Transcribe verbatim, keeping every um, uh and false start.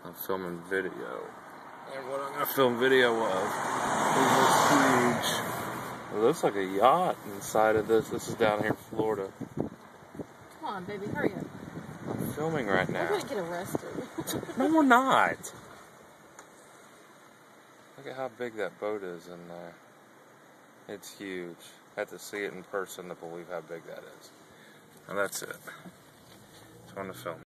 I'm filming video. And what I'm going to film video of is this huge, it looks like a yacht inside of this. This is down here in Florida. Come on, baby, hurry up. I'm filming right now. We're going to get arrested. No, we're not. Look at how big that boat is in there. It's huge. I had to see it in person to believe how big that is. And that's it. It's on the film.